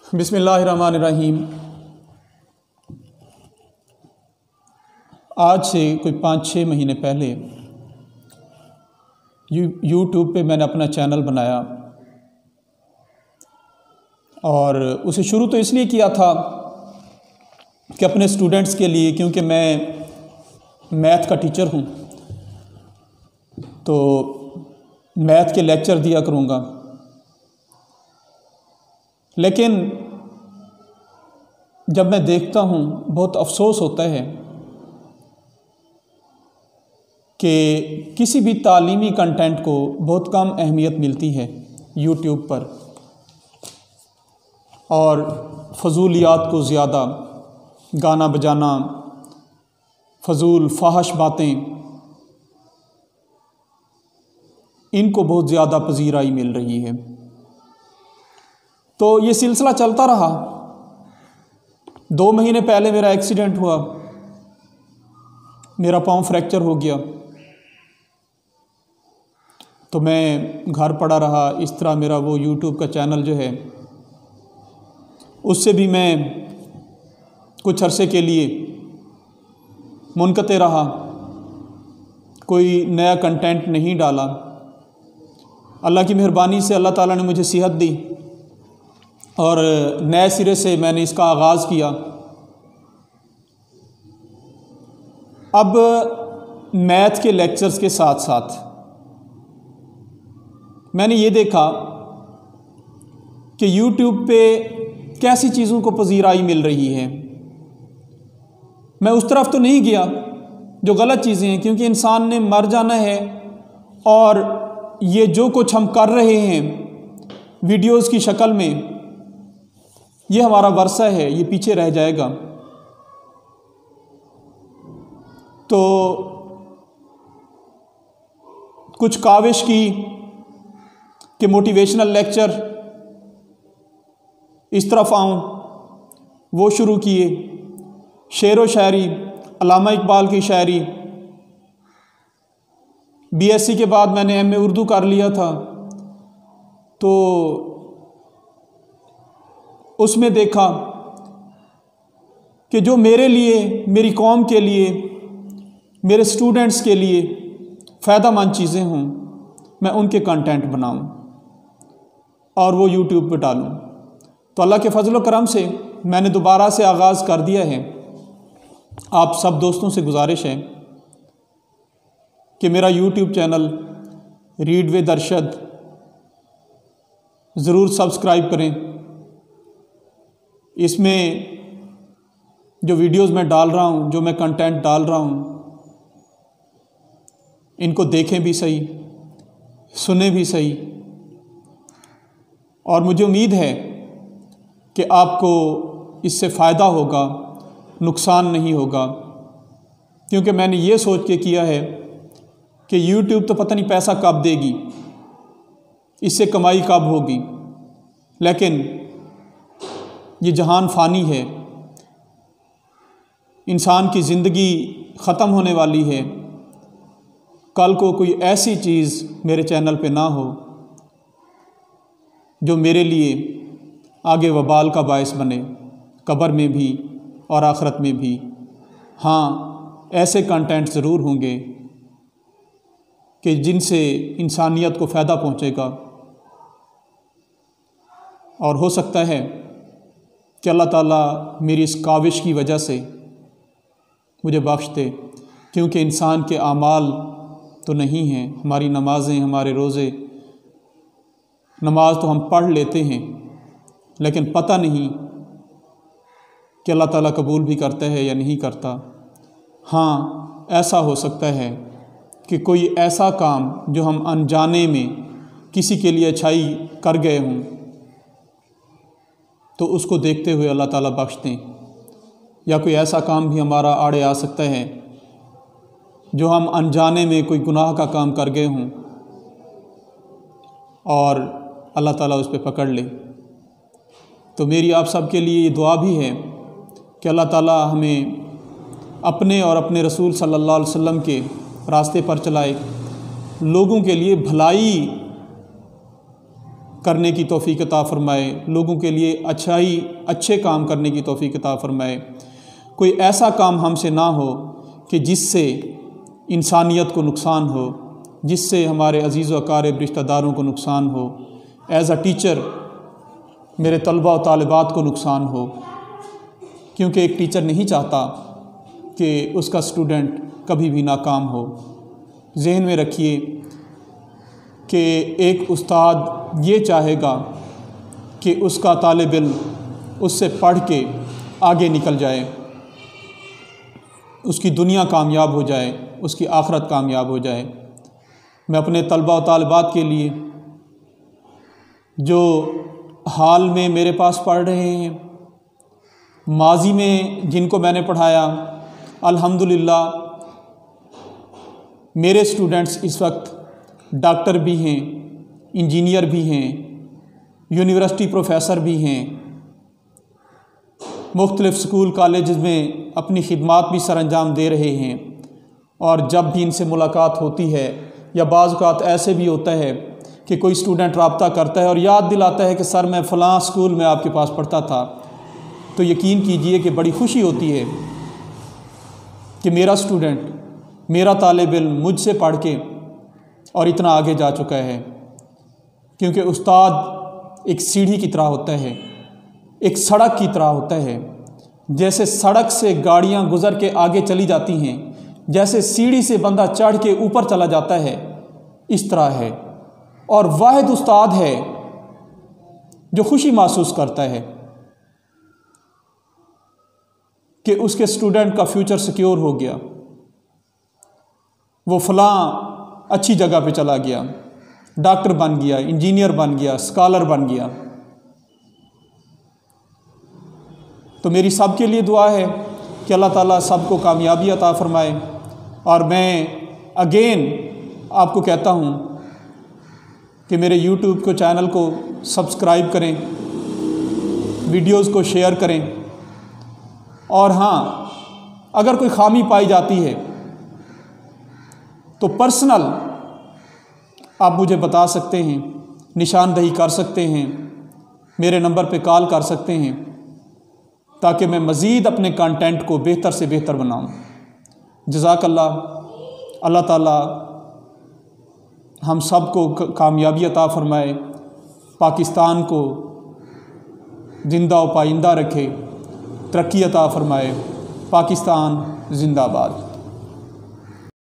बिस्मिल्लाहिर्रहमानिर्रहीम। आज से कोई 5-6 महीने पहले यूट्यूब पे मैंने अपना चैनल बनाया और उसे शुरू तो इसलिए किया था कि अपने स्टूडेंट्स के लिए, क्योंकि मैं मैथ का टीचर हूँ तो मैथ के लेक्चर दिया करूँगा। लेकिन जब मैं देखता हूँ बहुत अफसोस होता है कि किसी भी तालीमी कंटेंट को बहुत कम अहमियत मिलती है यूट्यूब पर और फजूलियात को ज़्यादा, गाना बजाना, फजूल फाहश बातें, इनको बहुत ज़्यादा पजीराई मिल रही है। तो ये सिलसिला चलता रहा। 2 महीने पहले मेरा एक्सीडेंट हुआ, मेरा पाँव फ्रैक्चर हो गया, तो मैं घर पड़ा रहा। इस तरह मेरा वो यूट्यूब का चैनल जो है उससे भी मैं कुछ अरसे के लिए मुनक़ते रहा, कोई नया कंटेंट नहीं डाला। अल्लाह की मेहरबानी से अल्लाह ताला ने मुझे सेहत दी और नए सिरे से मैंने इसका आगाज़ किया। अब मैथ के लेक्चर्स के साथ साथ मैंने ये देखा कि यूट्यूब पे कैसी चीज़ों को पजीराई मिल रही है। मैं उस तरफ तो नहीं गया जो गलत चीज़ें हैं, क्योंकि इंसान ने मर जाना है और ये जो कुछ हम कर रहे हैं वीडियोज़ की शक्ल में, ये हमारा वर्षा है, ये पीछे रह जाएगा। तो कुछ काविश की कि मोटिवेशनल लेक्चर इस तरफ आऊँ, वो शुरू किए। शेर व शायरी, अल्लामा इकबाल की शायरी। बीएससी के बाद मैंने एमए उर्दू कर लिया था, तो उसमें देखा कि जो मेरे लिए, मेरी कौम के लिए, मेरे स्टूडेंट्स के लिए फ़ायदेमंद चीज़ें हों, मैं उनके कंटेंट बनाऊं और वो यूट्यूब पे डालूं। तो अल्लाह के फजल व करम से मैंने दोबारा से आगाज़ कर दिया है। आप सब दोस्तों से गुजारिश है कि मेरा YouTube channel read with Arshad ज़रूर सब्सक्राइब करें। इसमें जो वीडियोस मैं डाल रहा हूँ, जो मैं कंटेंट डाल रहा हूँ, इनको देखें भी सही, सुने भी सही। और मुझे उम्मीद है कि आपको इससे फ़ायदा होगा, नुकसान नहीं होगा, क्योंकि मैंने ये सोच के किया है कि यूट्यूब तो पता नहीं पैसा कब देगी, इससे कमाई कब होगी, लेकिन ये जहान फ़ानी है, इंसान की ज़िंदगी ख़त्म होने वाली है। कल को कोई ऐसी चीज़ मेरे चैनल पे ना हो जो मेरे लिए आगे वबाल का बायस बने, कब्र में भी और आखिरत में भी। हाँ, ऐसे कंटेंट ज़रूर होंगे कि जिनसे इंसानियत को फ़ायदा पहुँचेगा, और हो सकता है कि अल्लाह ताला मेरी इस काविश की वजह से मुझे बख्श दे, क्योंकि इंसान के आमाल तो नहीं हैं। हमारी नमाज़ें, हमारे रोज़े, नमाज तो हम पढ़ लेते हैं, लेकिन पता नहीं कि अल्लाह ताला कबूल भी करता है या नहीं करता। हाँ, ऐसा हो सकता है कि कोई ऐसा काम जो हम अनजाने में किसी के लिए अच्छाई कर गए हों, तो उसको देखते हुए अल्लाह ताला बख्श दें। या कोई ऐसा काम भी हमारा आड़े आ सकता है जो हम अनजाने में कोई गुनाह का काम कर गए हों और अल्लाह ताला उस पर पकड़ ले। तो मेरी आप सब के लिए ये दुआ भी है कि अल्लाह ताला हमें अपने और अपने रसूल सल्लल्लाहु अलैहि वसल्लम के रास्ते पर चलाए, लोगों के लिए भलाई करने की तौफीक अता फ़रमाए, लोगों के लिए अच्छे काम करने की तौफीक अता फ़रमाए। कोई ऐसा काम हमसे ना हो कि जिससे इंसानियत को नुकसान हो, जिससे हमारे अज़ीज़ व अक़ारिब रिश्तेदारों को नुकसान हो, एज़ अ टीचर मेरे तलबा व तालिबात को नुकसान हो, क्योंकि एक टीचर नहीं चाहता कि उसका स्टूडेंट कभी भी नाकाम हो। जहन में रखिए कि एक उस्ताद ये चाहेगा कि उसका तालिब इल्म उससे पढ़ के आगे निकल जाए, उसकी दुनिया कामयाब हो जाए, उसकी आखिरत कामयाब हो जाए। मैं अपने तलबा व तालिबात के लिए जो हाल में मेरे पास पढ़ रहे हैं, माजी में जिनको मैंने पढ़ाया, अल्हम्दुलिल्लाह मेरे स्टूडेंट्स इस वक्त डॉक्टर भी हैं, इंजीनियर भी हैं, यूनिवर्सिटी प्रोफेसर भी हैं, मुख्तलिफ़ स्कूल कॉलेज में अपनी खिदमात भी सरअंजाम दे रहे हैं। और जब भी इनसे मुलाकात होती है या बाज़ औक़ात ऐसे भी होता है कि कोई स्टूडेंट रब्ता करता है और याद दिलाता है कि सर मैं फ़लाँ स्कूल में आपके पास पढ़ता था, तो यकीन कीजिए कि बड़ी खुशी होती है कि मेरा स्टूडेंट, मेरा तालिब इल्म मुझसे पढ़ के और इतना आगे जा चुका है। क्योंकि उस्ताद एक सीढ़ी की तरह होता है, एक सड़क की तरह होता है। जैसे सड़क से गाड़ियां गुज़र के आगे चली जाती हैं, जैसे सीढ़ी से बंदा चढ़ के ऊपर चला जाता है, इस तरह है। और वाहिद उस्ताद है जो खुशी महसूस करता है कि उसके स्टूडेंट का फ्यूचर सिक्योर हो गया, वो फ़लाँ अच्छी जगह पे चला गया, डॉक्टर बन गया, इंजीनियर बन गया, स्कॉलर बन गया। तो मेरी सब के लिए दुआ है कि अल्लाह ताला सबको कामयाबी अता फ़रमाए। और मैं अगेन आपको कहता हूँ कि मेरे यूट्यूब को चैनल को सब्सक्राइब करें, वीडियोज़ को शेयर करें। और हाँ, अगर कोई ख़ामी पाई जाती है तो पर्सनल आप मुझे बता सकते हैं, निशानदही कर सकते हैं, मेरे नंबर पे कॉल कर सकते हैं, ताकि मैं मज़ीद अपने कंटेंट को बेहतर से बेहतर बनाऊं। जज़ाकल्लाह। अल्लाह ताला हम सब को कामयाबी अता फ़रमाए, पाकिस्तान को ज़िंदा व पाइंदा रखे, तरक्की अता फ़रमाए। पाकिस्तान ज़िंदाबाद।